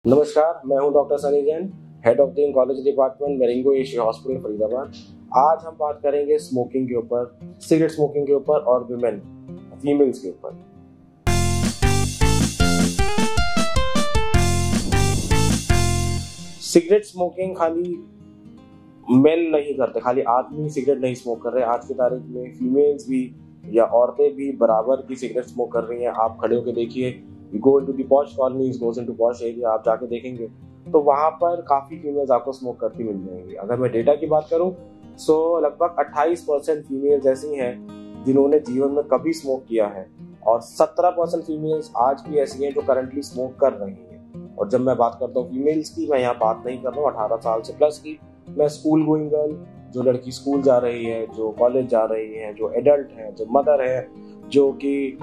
नमस्कार, मैं हूं doctor Sunny Jain, head of the oncology department, Marengo Asia hospital Faridabad. आज हम बात करेंगे स्मोकिंग के ऊपर, सिगरेट स्मोकिंग के ऊपर और फीमेल्स के ऊपर। सिगरेट स्मोकिंग खाली मेल नहीं करते, खाली आदमी सिगरेट नहीं स्मोक कर रहे। आज की तारीख में फीमेल्स भी या औरतें भी बराबर की सिगरेट स्मोक कर रही हैं। आप खड़े होकर देखिए, go into the posh colonies, goes into posh area, आप जाके देखेंगे तो वहां पर काफी फीमेल्स आपको स्मोक करती मिल जाएंगी। अगर मैं डेटा की बात करूं तो लगभग 28% फीमेल्स ऐसी हैं जिन्होंने जीवन में कभी स्मोक किया है और 17% फीमेल्स आज भी ऐसी हैं जो करंटली स्मोक कर रही हैं। और जब मैं बात करता हूँ फीमेल्स की, मैं यहाँ बात नहीं कर रहा हूँ 18 साल से प्लस की। मैं स्कूल गोइंग गर्ल, जो लड़की स्कूल जा रही है, जो कॉलेज जा रही है, जो एडल्ट है, जो मदर है, जो कि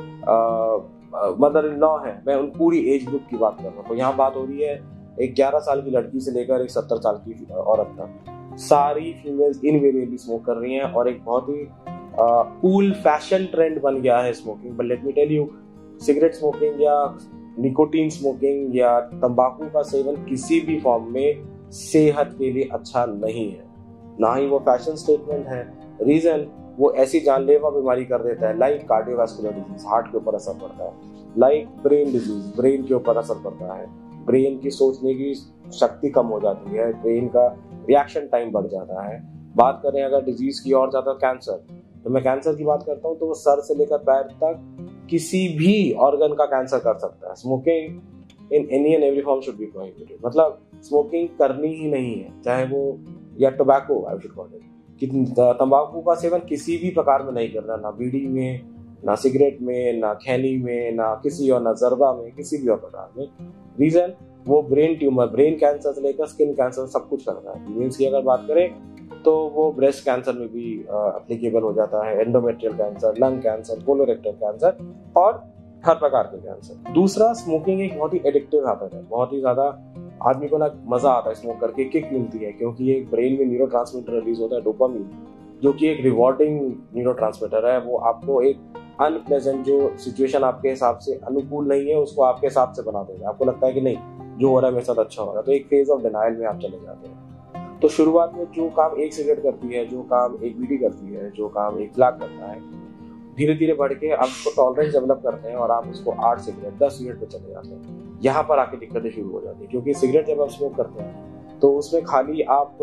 मदर इन लॉ है, मैं उन पूरी एज ग्रुप की बात कर रहा हूँ। तो यहाँ बात हो रही है एक 11 साल की लड़की से लेकर एक 70 साल की औरत तक। सारी फीमेल्स इनवेरिएबली स्मोक कर रही हैं और एक बहुत ही कूल फैशन ट्रेंड बन गया है smoking. But let me tell you, cigarette smoking या निकोटीन स्मोकिंग या तंबाकू का सेवन किसी भी फॉर्म में सेहत के लिए अच्छा नहीं है, ना ही वो फैशन स्टेटमेंट है। रीजन, वो ऐसी जानलेवा बीमारी कर देता है, लाइक कार्डियोवास्कुलर डिजीज, हार्ट के ऊपर असर पड़ता है, लाइक ब्रेन डिजीज, ब्रेन के ऊपर असर पड़ता है, ब्रेन की सोचने की शक्ति कम हो जाती है, ब्रेन का रिएक्शन टाइम बढ़ जाता है। बात करें अगर डिजीज की और ज्यादा, कैंसर, तो मैं कैंसर की बात करता हूँ तो वो सर से लेकर पैर तक किसी भी ऑर्गन का कैंसर कर सकता है। Smoking in any and every form should be prohibited. मतलब स्मोकिंग करनी ही नहीं है, चाहे वो या tobacco I should call it, कि तंबाकू का सेवन किसी भी प्रकार में नहीं करना, ना बीड़ी में, ना सिगरेट में, ना खैनी में, ना किसी और, ना जर्दा में, किसी भी और प्रकार में। रीजन, वो ब्रेन ट्यूमर, ब्रेन कैंसर से लेकर स्किन कैंसर सब कुछ करता है। फीमेल्स की अगर बात करें तो वो ब्रेस्ट कैंसर में भी एप्लीकेबल हो जाता है, endometrial cancer, lung cancer, colorectal cancer और हर प्रकार के कैंसर। दूसरा, स्मोकिंग एक बहुत ही एडिक्टिव हैबिट है। बहुत ही ज्यादा आदमी को ना मजा आता है स्मोक करके, किक मिलती है, क्योंकि एक ब्रेन में न्यूरोट्रांसमीटर रिलीज होता है, डोपामिन, जो कि एक रिवॉर्डिंग न्यूरोट्रांसमीटर है। वो आपको एक अनप्लेजेंट जो सिचुएशन आपके हिसाब से अनुकूल नहीं है उसको आपके हिसाब से बना देगा। आपको लगता है कि नहीं, जो हो रहा है मेरे साथ अच्छा हो रहा है, तो एक फेज ऑफ डिनायल में आप चले जाते हैं। तो शुरुआत में जो काम एक सिगरेट करती है, जो काम एक बीड़ी करती है, जो काम एक फ्लैग करता है, धीरे धीरे बढ़ के आप उसको टॉलरेंस डेवलप करते हैं और आप उसको 8 सिगरेट 10 सिगरेट पे चले जाते हैं। यहाँ पर आके दिक्कतें शुरू हो जाती है, क्योंकि सिगरेट जब आप स्मोक करते हैं तो उसमें खाली आप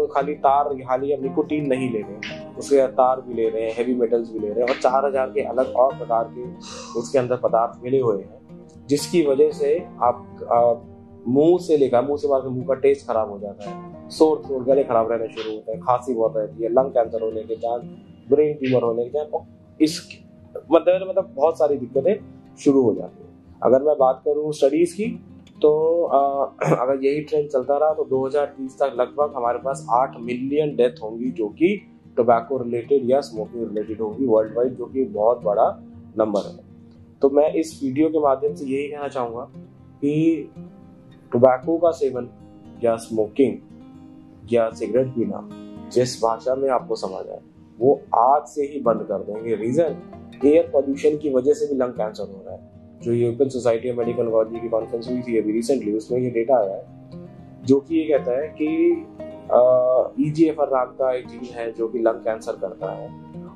निकोटीन नहीं ले रहे, उसके तार भी ले रहे हैं, हेवी मेटल्स भी ले रहे हैं और 4000 के अलग और प्रकार के उसके अंदर पदार्थ मिले हुए हैं, जिसकी वजह से आप मुंह से बाद में मुंह का टेस्ट खराब हो जाता है, सोर थ्रोट, गले खराब रहने शुरू होते हैं, खांसी बहुत रहती है, लंग कैंसर होने के चांस, ब्रेन ट्यूमर होने के चांस, इस मतलब बहुत सारी दिक्कतें शुरू हो जाती है। अगर मैं बात करूं स्टडीज की तो अगर यही ट्रेंड चलता रहा तो 2030 तक लगभग हमारे पास 8 मिलियन डेथ होंगी जो कि टोबैको रिलेटेड या स्मोकिंग रिलेटेड होंगी वर्ल्ड वाइड, जो कि बहुत बड़ा नंबर है। तो मैं इस वीडियो के माध्यम से यही कहना चाहूँगा कि टोबैको का सेवन या स्मोकिंग या सिगरेट पीना जिस भाषा में आपको समझ आए वो आज से ही बंद कर देंगे। रीजन, एयर पोल्यूशन की वजह से भी लंग कैंसर हो रहा है। जो European Society of Medical Oncology की कॉन्फ्रेंस हुई थी अभी रिसेंटली, उसमें ये डेटा आया है जो कि ये कहता है कि EGFR नाम का एक जीन है जो कि लंग कैंसर करता है।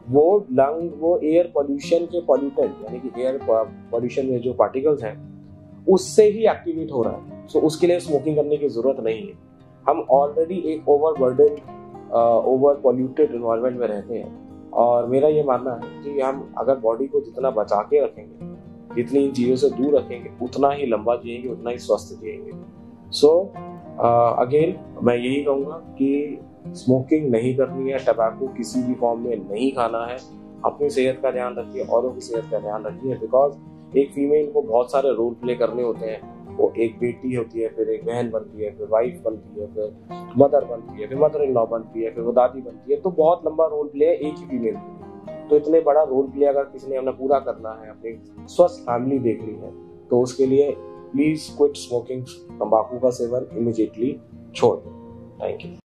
वो एयर पोल्यूशन के पॉल्यूटेंट, यानी कि एयर पोल्यूशन में जो पार्टिकल्स हैं उससे ही एक्टिवेट हो रहा है। सो उसके लिए स्मोकिंग करने की जरूरत नहीं है। हम ऑलरेडी एक ओवर पोल्यूटेड एनवायरनमेंट में रहते हैं और मेरा ये मानना है कि हम अगर बॉडी को जितना बचा के रखेंगे, जितनी इन चीज़ों से दूर रखेंगे, उतना ही लंबा जिएंगे, उतना ही स्वस्थ जिएंगे। सो अगेन मैं यही कहूँगा कि स्मोकिंग नहीं करनी है, टबैको किसी भी फॉर्म में नहीं खाना है। अपनी सेहत का ध्यान रखिए, औरों की सेहत का ध्यान रखिए, बिकॉज एक फीमेल को बहुत सारे रोल प्ले करने होते हैं। वो एक बेटी होती है, फिर एक बहन बनती है, फिर वाइफ बनती है, फिर मदर बनती है, फिर मदर इन लॉ बनती है, फिर वो दादी बनती है। तो बहुत लंबा रोल प्ले है एक ही फीमेल के लिए। तो इतने बड़ा रोल प्ले अगर किसी ने अपना पूरा करना है, अपनी स्वस्थ फैमिली देखनी है, तो उसके लिए प्लीज क्विट स्मोकिंग, तंबाकू का सेवन इमीडिएटली छोड़ दें। Thank you.